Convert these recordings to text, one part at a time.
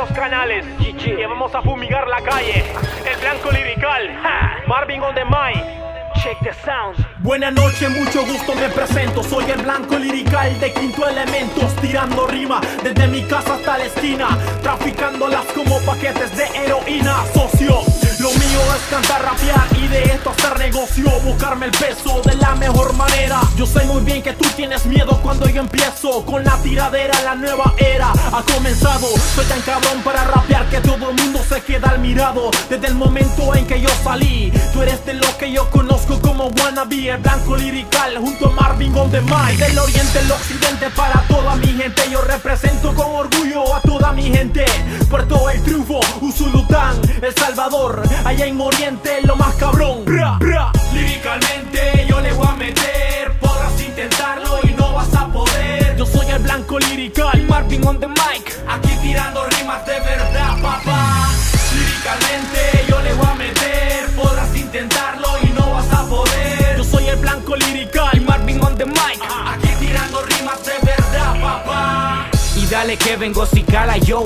los canales que vamos a fumigar la calle. El blanco lirical, Marvin on the mic. Check the sound. Buenas noches, mucho gusto, me presento. Soy el blanco lirical de Quinto Elementos, tirando rima desde mi casa hasta la esquina, traficándolas como paquetes de heroína. Socio, lo mío es cantar, rapear y de esto hacer negocio, buscarme el peso de la mejor manera. Yo sé muy bien que tú tienes miedo cuando yo empiezo con la tiradera. La nueva era ha comenzado. Soy tan cabrón para rapear que todo el mundo se queda al mirado. Desde el momento en que yo salí, tú eres de lo que yo conozco como wannabe, el blanco lirical junto a Marvin on the mic. Del oriente al occidente para toda mi gente, yo represento con orgullo a toda mi gente. Puerto El Triunfo, Usulután, El Salvador, allá en Oriente lo más cabrón. Bra, bra. Liricalmente yo le voy a meter, podrás intentarlo y no vas a poder. Yo soy el blanco lirical, Marvin on the mic, aquí tirando rimas de verdad, papá. Liricalmente yo le voy a meter, podrás intentarlo y no vas a poder. Yo soy el blanco lirical, Marvin on the mic, aquí tirando rimas de verdad, papá. Y dale que vengo si cala yo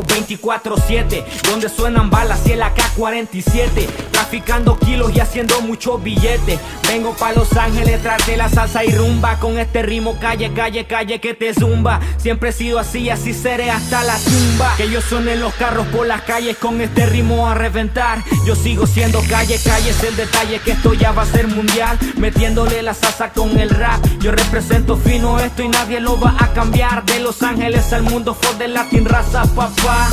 24/7, donde suenan balas y el AK-47, traficando kilos y haciendo mucho billete. Vengo pa' Los Ángeles tras de la salsa y rumba, con este ritmo calle, calle, calle que te zumba. Siempre he sido así, así seré hasta la tumba. Que yo suene los carros por las calles con este ritmo a reventar. Yo sigo siendo calle, calle es el detalle, que esto ya va a ser mundial, metiéndole la salsa con el rap. Yo represento fino esto y nadie lo va a cambiar. De Los Ángeles al mundo, for the Latin raza, papá.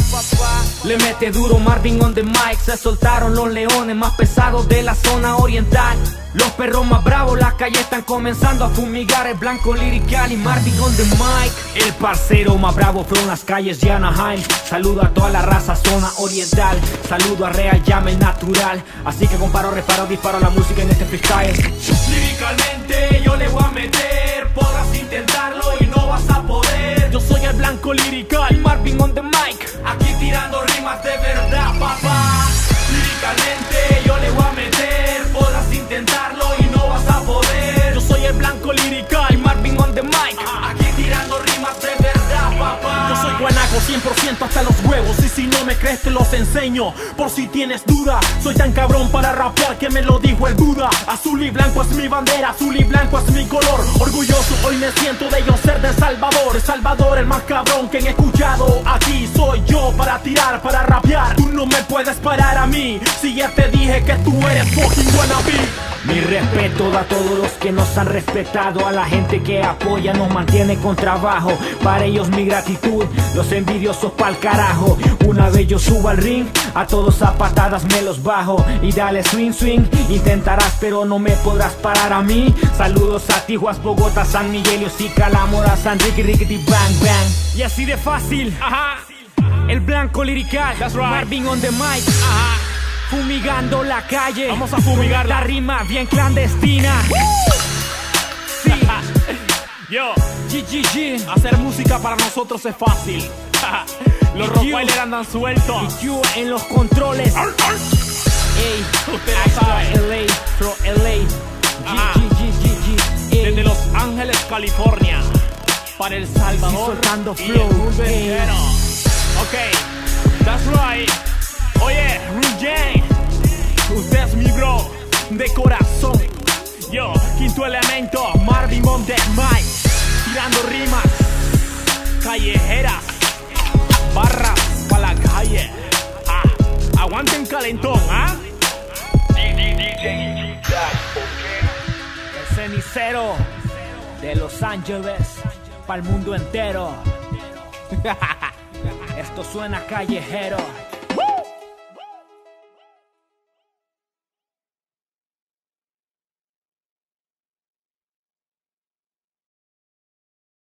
Le mete duro Marvin on the mic. Se soltaron los leones más pesados de la zona oriental. Los perros más bravos, las calles están comenzando a fumigar. El blanco lirical y Marvin on the mic. El parcero más bravo from las calles de Anaheim. Saludo a toda la raza zona oriental. Saludo a Real Llame el natural. Así que comparo, reparo, disparo la música en este freestyle. Liricalmente yo le voy a meter, podrás intentarlo y no vas a poder. Yo soy el blanco lirical, Marvin on the mic, aquí tirando rimas de verdad, papá. Liricalmente yo le voy a meter, podrás intentarlo y no vas a poder. Yo soy el blanco lirical, Marvin on the mic, aquí tirando rimas de verdad, papá. Yo soy guanaco 100% hasta los huevos, y si no me crees te los enseño, por si tienes duda. Soy tan cabrón para rapear que me lo dijo el Buda. Azul y blanco es mi bandera, azul y blanco es mi color. Orgulloso hoy me siento de yo ser de El Salvador. El Salvador, el más cabrón que he escuchado. Aquí soy yo para tirar, para rapear. Tú no me puedes parar a mí, si ya te dije que tú eres fucking wannabe. Mi respeto a todos los que nos han respetado, a la gente que apoya, nos mantiene con trabajo. Para ellos mi gratitud, los envidiosos pa'l carajo. Una vez yo subo al ring, a todos a patadas me los bajo. Y dale swing, swing, intentarás pero no me podrás parar a mí. Saludos a Tijuas, Bogotá, San Miguel, Yosicala, Mora, San Ricky, Rickety, Bang, Bang. Y así de fácil, El blanco lirical, That's right. Marvin on the mic, fumigando la calle. Vamos a fumigarla. La rima bien clandestina. Sí. Yo, GGG. hacer música para nosotros es fácil. Los rottweilers andan sueltos. Y you en los controles. Ey, Usted lo sabe. LA, from LA. Ajá. GGG. Ey. Desde Los Ángeles, California, para El Salvador Y soltando y flow. el mundo Ey. entero. Ok, that's right. Oye, Rujay, usted es mi bro de corazón. Yo, Quinto Elemento, Marvin on the mic, tirando rimas callejeras, barras para la calle. Aguanten calentón, El cenicero de Los Ángeles para el mundo entero. Esto suena callejero.